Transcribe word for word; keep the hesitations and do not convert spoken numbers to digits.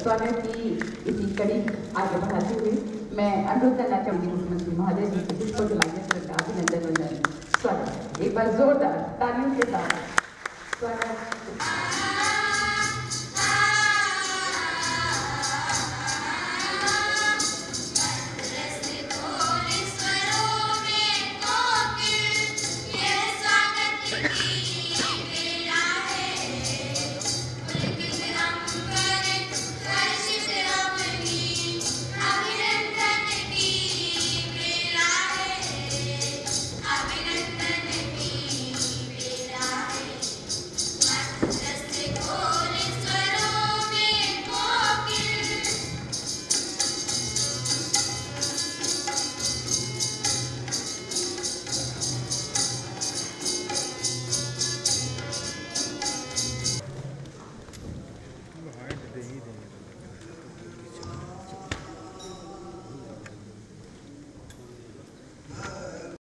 स्वागत की इसी कड़ी आगे बढ़ाते हुए मैं अनुरोध करना चाहूंगी मुख्यमंत्री महोदय जी को पुष्प जलाने का अभिनंदन वंदन स्वागत। एक बार जोरदार तालियों के साथ स्वागत। Thank you.